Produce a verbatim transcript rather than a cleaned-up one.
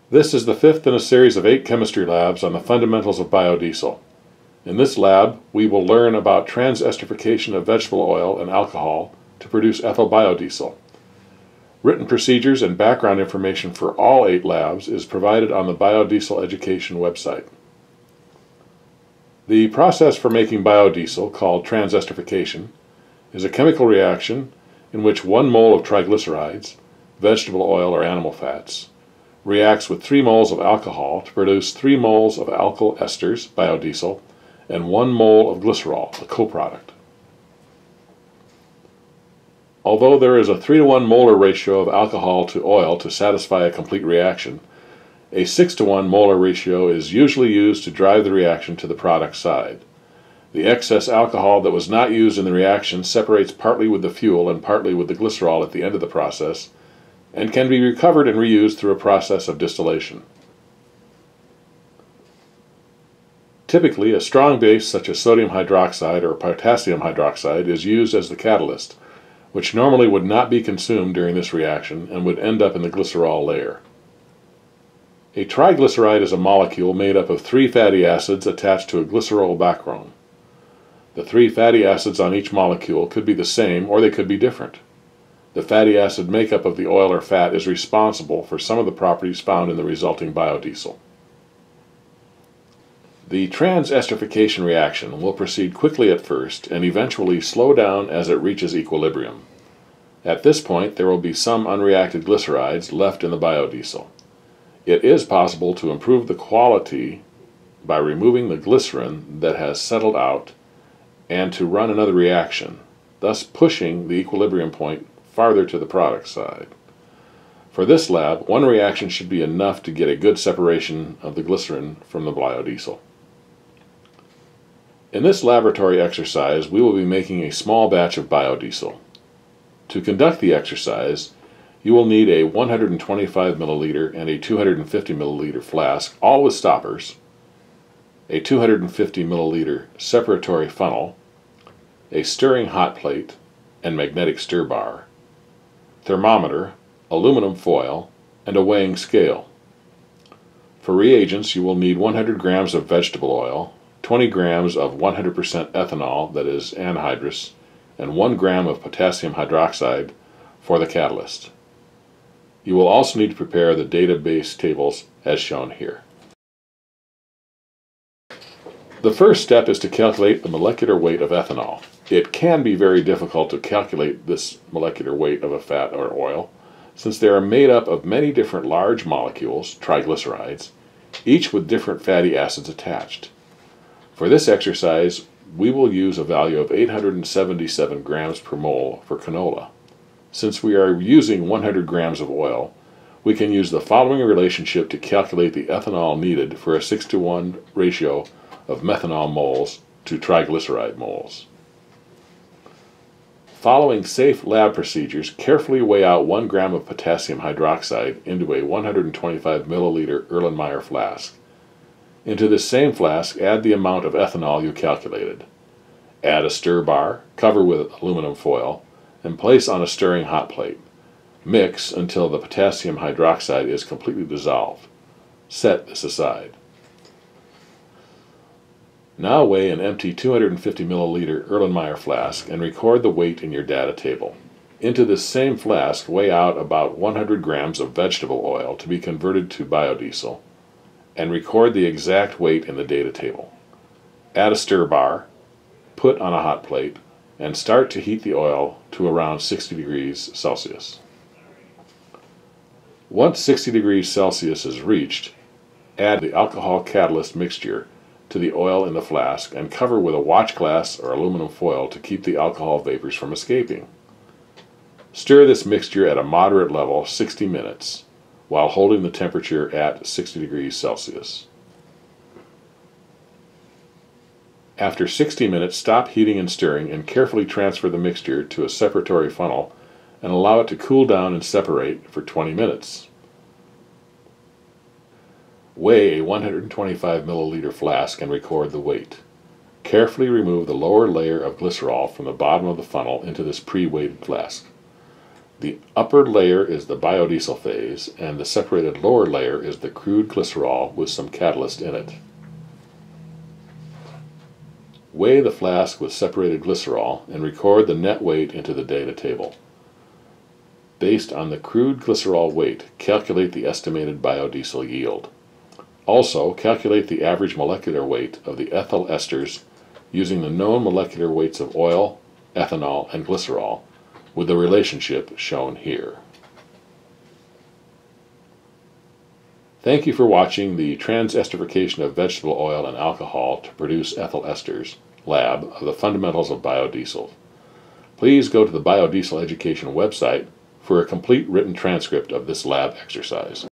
This is the fifth in a series of eight chemistry labs on the fundamentals of biodiesel. In this lab, we will learn about transesterification of vegetable oil and alcohol to produce ethyl biodiesel. Written procedures and background information for all eight labs is provided on the Biodiesel Education website. The process for making biodiesel, called transesterification, is a chemical reaction in which one mole of triglycerides, vegetable oil or animal fats, reacts with three moles of alcohol to produce three moles of alkyl esters, biodiesel, and one mole of glycerol, a coproduct. Although there is a three to one molar ratio of alcohol to oil to satisfy a complete reaction, a six to one molar ratio is usually used to drive the reaction to the product side. The excess alcohol that was not used in the reaction separates partly with the fuel and partly with the glycerol at the end of the process, and can be recovered and reused through a process of distillation. Typically, a strong base such as sodium hydroxide or potassium hydroxide is used as the catalyst, which normally would not be consumed during this reaction and would end up in the glycerol layer. A triglyceride is a molecule made up of three fatty acids attached to a glycerol backbone. The three fatty acids on each molecule could be the same or they could be different. The fatty acid makeup of the oil or fat is responsible for some of the properties found in the resulting biodiesel. The transesterification reaction will proceed quickly at first and eventually slow down as it reaches equilibrium. At this point, there will be some unreacted glycerides left in the biodiesel. It is possible to improve the quality by removing the glycerin that has settled out and to run another reaction, thus pushing the equilibrium point farther to the product side. For this lab, one reaction should be enough to get a good separation of the glycerin from the biodiesel. In this laboratory exercise, we will be making a small batch of biodiesel. To conduct the exercise, you will need a one hundred twenty-five milliliter and a two hundred fifty milliliter flask, all with stoppers, a two hundred fifty milliliter separatory funnel, a stirring hot plate and magnetic stir bar, thermometer, aluminum foil, and a weighing scale. For reagents, you will need one hundred grams of vegetable oil, twenty grams of one hundred percent ethanol, that is anhydrous, and one gram of potassium hydroxide for the catalyst. You will also need to prepare the database tables as shown here. The first step is to calculate the molecular weight of ethanol. It can be very difficult to calculate this molecular weight of a fat or oil, since they are made up of many different large molecules, triglycerides, each with different fatty acids attached. For this exercise, we will use a value of eight hundred seventy-seven grams per mole for canola. Since we are using one hundred grams of oil, we can use the following relationship to calculate the ethanol needed for a six to one ratio of methanol moles to triglyceride moles. Following safe lab procedures, carefully weigh out one gram of potassium hydroxide into a one hundred twenty-five milliliter Erlenmeyer flask. Into this same flask, add the amount of ethanol you calculated. Add a stir bar, cover with aluminum foil, and place on a stirring hot plate. Mix until the potassium hydroxide is completely dissolved. Set this aside. Now weigh an empty two hundred fifty milliliter Erlenmeyer flask and record the weight in your data table. Into this same flask, weigh out about one hundred grams of vegetable oil to be converted to biodiesel, and record the exact weight in the data table. Add a stir bar, put on a hot plate, and start to heat the oil to around sixty degrees Celsius. Once sixty degrees Celsius is reached, add the alcohol catalyst mixture to the oil in the flask and cover with a watch glass or aluminum foil to keep the alcohol vapors from escaping. Stir this mixture at a moderate level sixty minutes while holding the temperature at sixty degrees Celsius. After sixty minutes, stop heating and stirring and carefully transfer the mixture to a separatory funnel and allow it to cool down and separate for twenty minutes. Weigh a one hundred twenty-five milliliter flask and record the weight. Carefully remove the lower layer of glycerol from the bottom of the funnel into this pre-weighted flask. The upper layer is the biodiesel phase, and the separated lower layer is the crude glycerol with some catalyst in it. Weigh the flask with separated glycerol and record the net weight into the data table. Based on the crude glycerol weight, calculate the estimated biodiesel yield. Also, calculate the average molecular weight of the ethyl esters using the known molecular weights of oil, ethanol, and glycerol, with the relationship shown here. Thank you for watching the Transesterification of Vegetable Oil and Alcohol to Produce Ethyl Esters lab of the Fundamentals of Biodiesel. Please go to the Biodiesel Education website for a complete written transcript of this lab exercise.